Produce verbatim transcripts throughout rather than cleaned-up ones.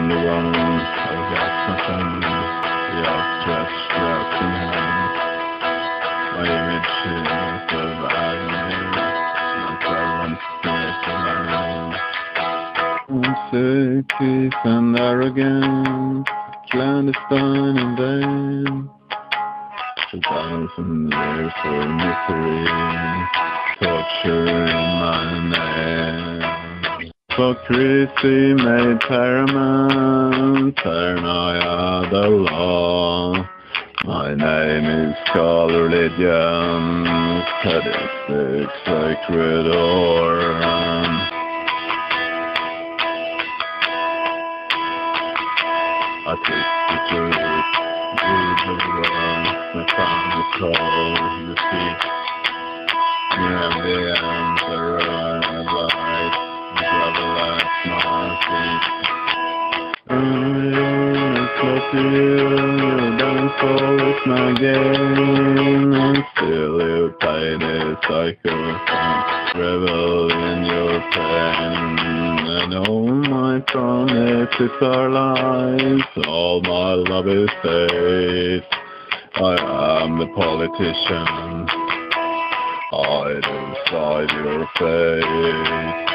on the run. I've got something, the outstretched left in hand. My image is of agony, my presence is alone. I'm sick, peace and arrogant, clandestine and vain. A thousand years of misery, torture in my name. Hypocrisy made paramount, paranoia the law. My name is called religion, sadistic, sacred or I take the truth, breathe the world, my promise call, the sea. Near the end, the ruin of light, the gravel at my feet. It's not you, your downfall is my game, and still you play this psychopath, revel in your pain, and all my promises are lies, all my love is faith. I am the politician, I decide your fate.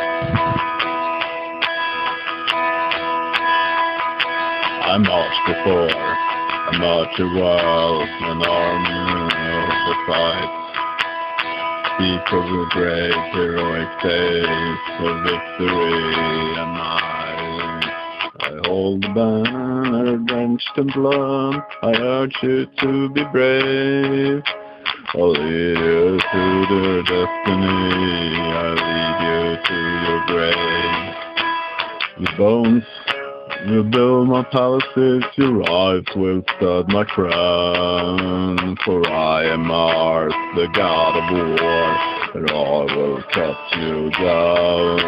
I marched before, I marched the world, an army of the fight. Speak of the great heroic days of victory and might. I hold the banner drenched in blood, I urge you to be brave. I'll lead you to their destiny, I lead you to your grave. Your bones will build my palaces, your eyes will stud my crown. For I am Mars, the god of war, and I will cut you down.